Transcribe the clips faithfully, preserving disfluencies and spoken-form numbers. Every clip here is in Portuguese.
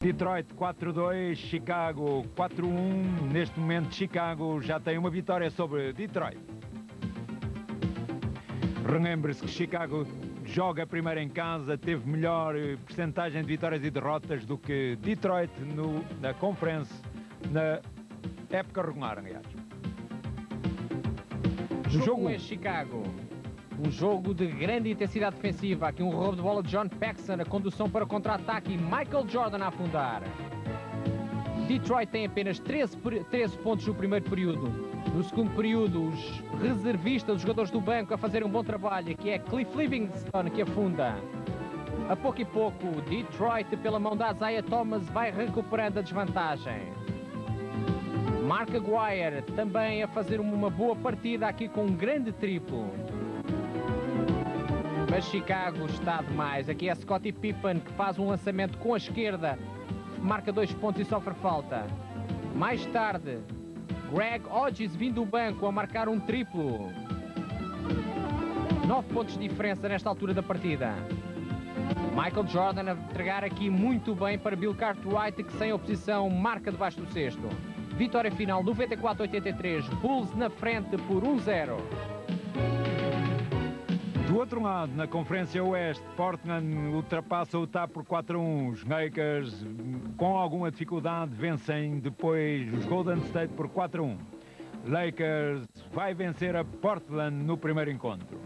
Detroit quatro dois, Chicago quatro um. Neste momento Chicago já tem uma vitória sobre Detroit. Relembre-se que Chicago joga primeiro em casa, teve melhor percentagem de vitórias e derrotas do que Detroit no, na Conference, na época regular, aliás. O jogo é Chicago. Um jogo de grande intensidade defensiva. Aqui um roubo de bola de John Paxson, a condução para contra-ataque e Michael Jordan a afundar. Detroit tem apenas treze, treze pontos no primeiro período. No segundo período, os reservistas, os jogadores do banco a fazerem um bom trabalho. Aqui é Cliff Livingstone que afunda. A pouco e pouco, Detroit, pela mão da Isaiah Thomas, vai recuperando a desvantagem. Mark Aguirre também a fazer uma boa partida aqui com um grande triplo. Mas Chicago está demais. Aqui é Scottie Pippen que faz um lançamento com a esquerda, marca dois pontos e sofre falta. Mais tarde, Greg Hodges vindo do banco a marcar um triplo. Nove pontos de diferença nesta altura da partida. Michael Jordan a entregar aqui muito bem para Bill Cartwright, que sem oposição marca debaixo do cesto. Vitória final noventa e quatro a oitenta e três, Bulls na frente por um zero. Do outro lado, na Conferência Oeste, Portland ultrapassa o Utah por quatro a um. Os Lakers, com alguma dificuldade, vencem depois os Golden State por quatro a um. Lakers vai vencer a Portland no primeiro encontro.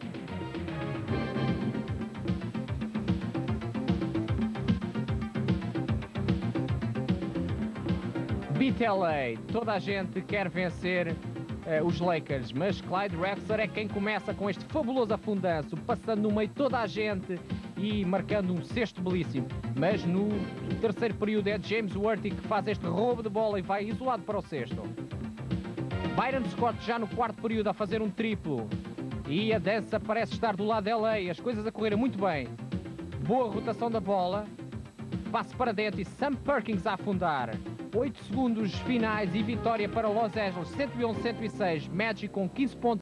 Beat L A, toda a gente quer vencer uh, os Lakers, mas Clyde Drexler é quem começa com este fabuloso afundanço, passando no meio de toda a gente e marcando um cesto belíssimo. Mas no terceiro período é James Worthy que faz este roubo de bola e vai isolado para o cesto. Byron Scott já no quarto período a fazer um triplo e a dança parece estar do lado de L A, as coisas a correrem muito bem. Boa rotação da bola, passe para dentro e Sam Perkins a afundar. oito segundos finais e vitória para Los Angeles, cento e onze a cento e seis. Magic com quinze pontos.